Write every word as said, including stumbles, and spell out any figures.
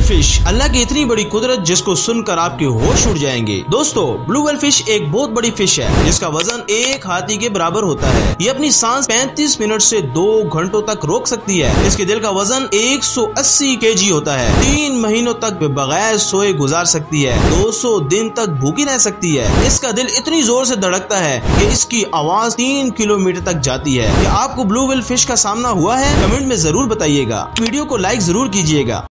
Fish, अल्लाह की इतनी बड़ी कुदरत जिसको सुनकर आपके होश उड़ जाएंगे। दोस्तों, ब्लू व्हेल फिश एक बहुत बड़ी फिश है जिसका वजन एक हाथी के बराबर होता है। ये अपनी सांस पैंतीस मिनट से दो घंटों तक रोक सकती है। इसके दिल का वजन एक सौ अस्सी केजी होता है। तीन महीनों तक बगैर सोए गुजार सकती है। दो सौ दिन तक भूखी रह सकती है। इसका दिल इतनी जोर से धड़कता है कि इसकी आवाज तीन किलोमीटर तक जाती है। क्या आपको ब्लू व्हेल फिश का सामना हुआ है? कमेंट में जरूर बताइएगा। वीडियो को लाइक जरूर कीजिएगा।